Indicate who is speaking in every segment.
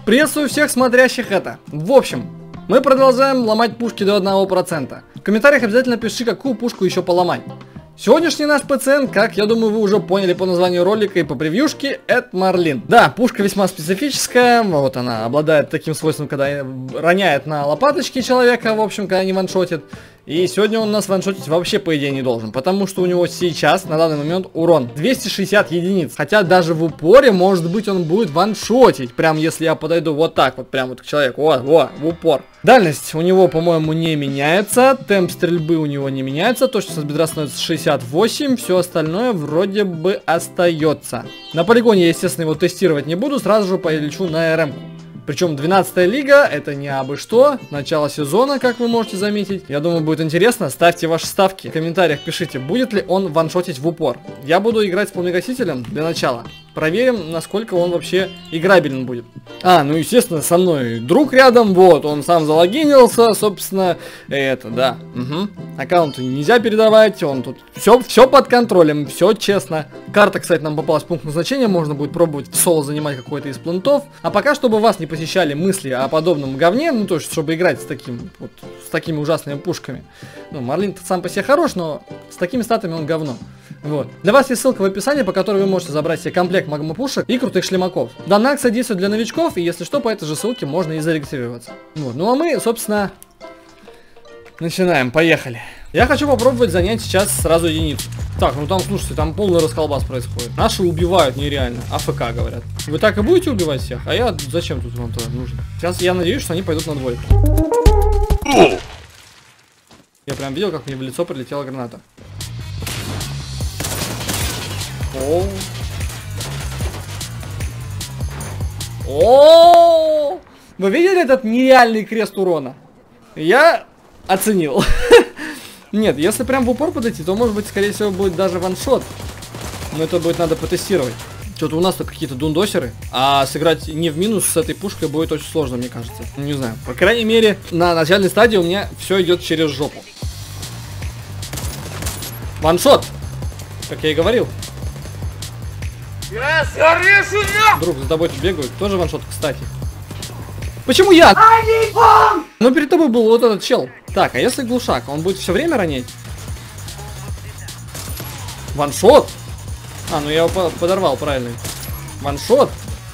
Speaker 1: Приветствую всех смотрящих это. В общем, мы продолжаем ломать пушки до 1%. В комментариях обязательно пиши, какую пушку еще поломать. Сегодняшний наш пациент, как я думаю, вы уже поняли по названию ролика и по превьюшке, это Марлин. Да, пушка весьма специфическая, вот она обладает таким свойством, когда роняет на лопаточки человека, в общем, когда не ваншотит. И сегодня он нас ваншотить вообще, по идее, не должен, потому что у него сейчас, на данный момент, урон 260 единиц. Хотя даже в упоре, может быть, он будет ваншотить, прям если я подойду вот так вот, прям вот к человеку, во, в упор. Дальность у него, по-моему, не меняется, темп стрельбы у него не меняется, точность от бедра становится 68, все остальное вроде бы остается. На полигоне я, естественно, его тестировать не буду, сразу же полечу на РМ-ку. Причем 12-я лига, это не абы что, начало сезона, как вы можете заметить. Я думаю, будет интересно, ставьте ваши ставки. В комментариях пишите, будет ли он ваншотить в упор. Я буду играть с полмегасителем для начала. Проверим, насколько он вообще играбелен будет. Ну естественно, со мной друг рядом, вот, он сам залогинился, собственно, это, да. Аккаунт нельзя передавать, он тут все под контролем, все честно. Карта, кстати, нам попалась в пункт назначения, можно будет пробовать в соло занимать какой-то из плентов. А пока, чтобы вас не посещали мысли о подобном говне, ну то есть, чтобы играть с такими ужасными пушками. Ну, Марлин сам по себе хорош, но с такими статами он говно. Вот. Для вас есть ссылка в описании, по которой вы можете забрать себе комплект магмопушек и крутых шлемаков. Данная акция действует для новичков, и если что, по этой же ссылке можно и зарегистрироваться. Вот. Ну а мы, собственно, начинаем. Поехали. Я хочу попробовать занять сейчас сразу единицу. Так, ну там, слушайте, там полный расколбас происходит. Наши убивают нереально. АФК, говорят. Вы так и будете убивать всех? А я зачем тут вам тогда нужен? Сейчас я надеюсь, что они пойдут на двойку. Я прям видел, как мне в лицо прилетела граната. О! Вы видели этот нереальный крест урона? Я оценил. Нет, если прям в упор подойти, то может быть, скорее всего, будет даже ваншот. Но это будет надо потестировать. Что-то у нас-то какие-то дундосеры. А сыграть не в минус с этой пушкой будет очень сложно, мне кажется. Не знаю. По крайней мере, на начальной стадии у меня все идет через жопу. Ваншот! Как я и говорил. Друг, за тобой тут бегают. Тоже ваншот, кстати. Почему я? Ну, перед тобой был вот этот чел. Так, а если глушак? Он будет все время ронять? Ваншот? Ну я его подорвал, правильно. Ваншот?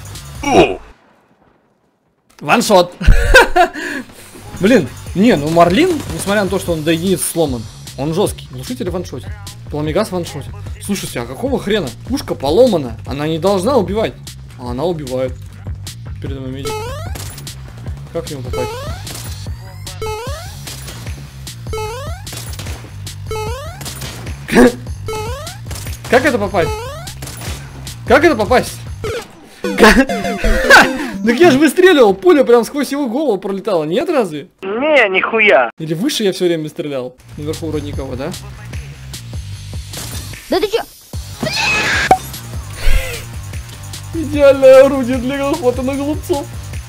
Speaker 1: Ваншот. Блин, не, ну Марлин, несмотря на то, что он до единицы сломан, он жесткий. Глушитель ваншотит. Пламегас ваншотит. Слушайте, а какого хрена? Пушка поломана. Она не должна убивать. А она убивает. Передо мной медик. Как в него попасть? Как это попасть? Как это попасть? Так я же выстреливал, пуля прям сквозь его голову пролетала, нет разве?
Speaker 2: Не, нихуя.
Speaker 1: Или выше я все время стрелял? Наверху вроде никого, да?
Speaker 3: Да ты чё?
Speaker 1: Идеальное орудие для охоты на голубцов.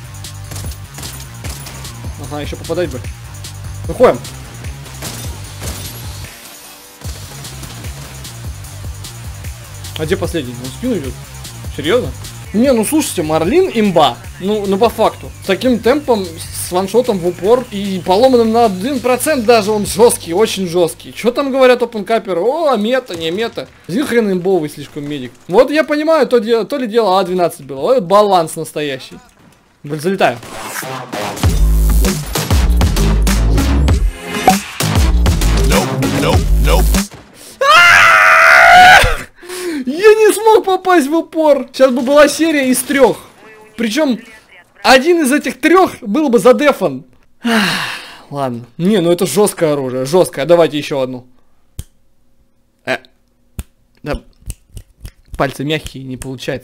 Speaker 1: Ага, еще попадать бы. Выходим. А где последний? Он в спину идет? Серьезно? Не, ну слушайте, Марлин имба. Ну по факту. С таким темпом, с ваншотом в упор и поломанным на 1% даже он жесткий, очень жесткий. Что там говорят опенкаперы? О, мета, не мета. Один хрен имбовый слишком медик. Вот я понимаю, то ли дело А12 было. Вот баланс настоящий. Залетаю. Я не смог попасть в упор. Сейчас бы была серия из 3. Причем один из этих 3 был бы задефан. Ладно. Не, ну это жесткое оружие. Жесткое. Давайте еще одну. Да. Пальцы мягкие, не получается.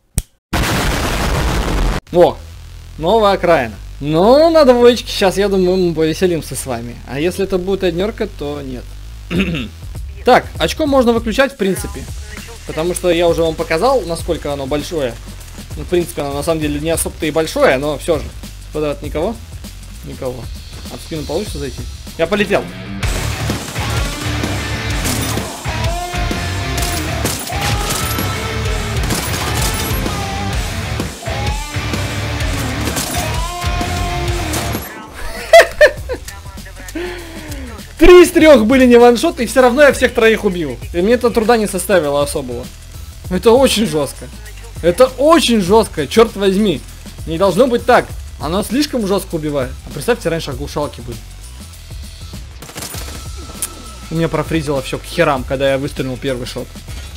Speaker 1: О, новая окраина. Ну, на двоечке сейчас, я думаю, мы повеселимся с вами. А если это будет однерка, то нет. Так, очко можно выключать, в принципе. Потому что я уже вам показал, насколько оно большое. Ну, в принципе, оно на самом деле не особо-то и большое, но все же. Квадрат никого? Никого. А в спину получится зайти? Я полетел. 3 из 3 были не ваншоты, и все равно я всех троих убил. И мне это труда не составило особого. Это очень жестко. Это очень жестко, черт возьми. Не должно быть так. Оно слишком жестко убивает. А представьте, раньше оглушалки были. У меня профризило все к херам, когда я выстрелил первый шот.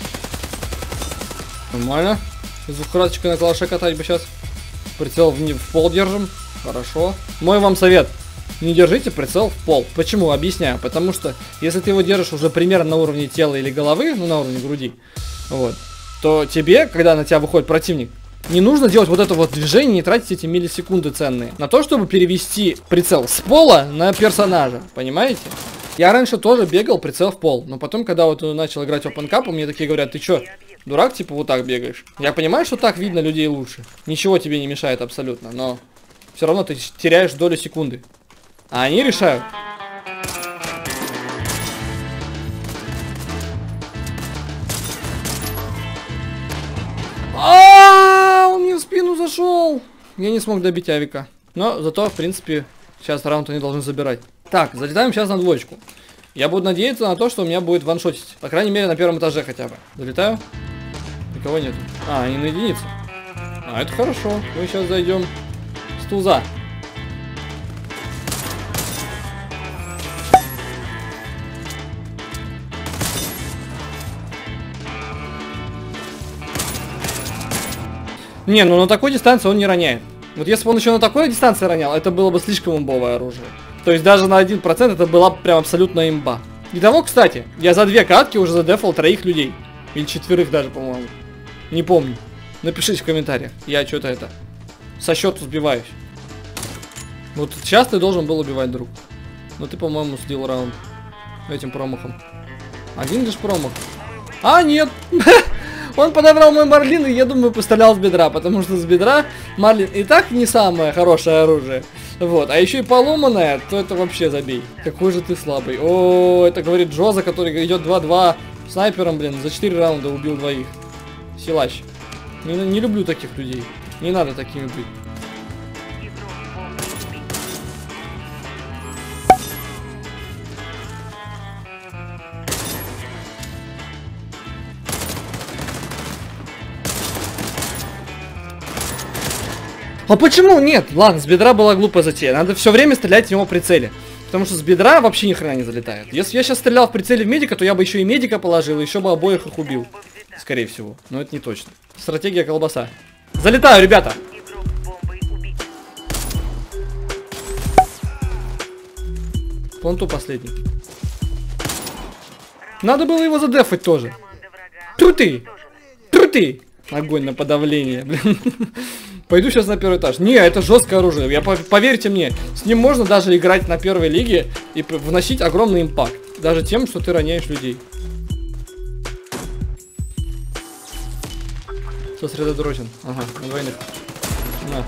Speaker 1: Нормально. Двухкраточкой на калаше катать бы сейчас. Прицел в пол держим. Хорошо. Мой вам совет. Не держите прицел в пол. Почему? Объясняю. Потому что, если ты его держишь уже примерно на уровне тела или головы, ну на уровне груди, вот, то тебе, когда на тебя выходит противник, не нужно делать вот это вот движение и тратить эти миллисекунды ценные на то, чтобы перевести прицел с пола на персонажа. Понимаете? Я раньше тоже бегал прицел в пол, но потом, когда вот начал играть Open Cup, мне такие говорят: ты чё, дурак, типа вот так бегаешь? Я понимаю, что так видно людей лучше. Ничего тебе не мешает абсолютно, но все равно ты теряешь долю секунды. А они решают. Он мне в спину зашел. Я не смог добить авика. Но зато, в принципе, сейчас раунд они должны забирать. Так, залетаем сейчас на двоечку. Я буду надеяться на то, что у меня будет ваншотить. По крайней мере, на первом этаже хотя бы. Залетаю. Никого нету. А, они на единицу. А, это хорошо. Мы сейчас зайдем с туза. Не, ну на такой дистанции он не роняет. Вот если бы он еще на такой дистанции ронял, это было бы слишком имбовое оружие. То есть даже на 1% это была прям абсолютно имба. Итого, кстати, я за 2 катки уже задефал 3 людей. Или 4 даже, по-моему. Не помню. Напишите в комментариях. Я что-то это со счету сбиваюсь. Вот сейчас ты должен был убивать друг. Но ты, по-моему, слил раунд этим промахом. Один лишь промах. А, нет! Он подобрал мой Марлин, и я думаю, пострелял с бедра, потому что с бедра Марлин и так не самое хорошее оружие. Вот, а еще и поломанное, то это вообще забей. Какой же ты слабый. О, это говорит Джоза, который идет 2-2 снайпером, блин, за 4 раунда убил 2. Силач. Не люблю таких людей. Не надо такими быть. А почему нет? Ладно, с бедра была глупая затея. Надо все время стрелять в него в прицеле. Потому что с бедра вообще ни хрена не залетает. Если я сейчас стрелял в прицеле в медика, то я бы еще и медика положил, и еще бы обоих их убил. Скорее всего. Но это не точно. Стратегия колбаса. Залетаю, ребята! Вон ту последний. Надо было его задефать тоже. Труты! Труты! Огонь на подавление, блин. Пойду сейчас на первый этаж. Не, это жесткое оружие. Поверьте мне, с ним можно даже играть на первой лиге и вносить огромный импакт. Даже тем, что ты роняешь людей. Сосредоточен. Ага, на двойных. На.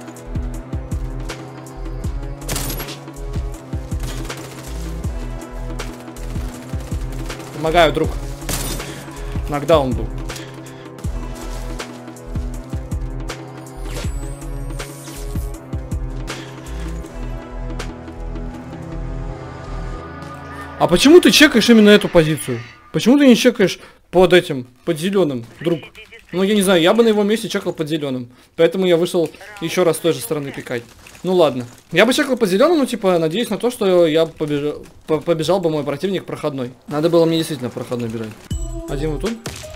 Speaker 1: Помогаю, друг. Нокдаун был. А почему ты чекаешь именно эту позицию? Почему ты не чекаешь под этим, под зеленым, друг? Ну, я не знаю, я бы на его месте чекал под зеленым. Поэтому я вышел еще раз с той же стороны пикать. Ну ладно. Я бы чекал под зеленым, ну типа, надеюсь на то, что я побежал бы мой противник проходной. Надо было мне действительно проходной бежать. Один вот тут.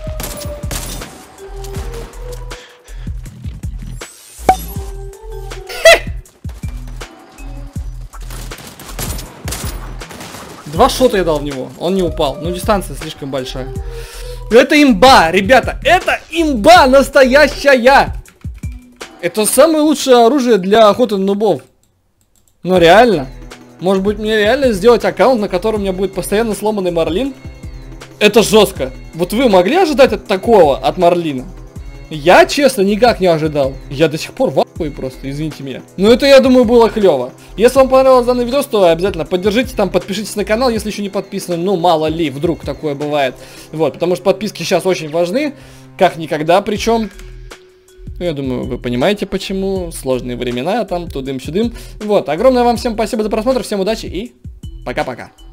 Speaker 1: Два шота я дал в него, он не упал. Ну, дистанция слишком большая. Это имба, ребята, это имба настоящая. Это самое лучшее оружие для охоты на нубов. Но реально, может быть мне реально сделать аккаунт, на котором у меня будет постоянно сломанный Марлин? Это жестко. Вот вы могли ожидать от такого, от Марлина? Я, честно, никак не ожидал. Я до сих пор в ахуе просто, извините меня. Но это, я думаю, было клево. Если вам понравился данный видос, то обязательно поддержите там, подпишитесь на канал, если еще не подписаны. Ну, мало ли, вдруг такое бывает. Вот, потому что подписки сейчас очень важны, как никогда, причем... Я думаю, вы понимаете, почему. Сложные времена, там, тудым-сюдым. Вот, огромное вам всем спасибо за просмотр, всем удачи и пока-пока.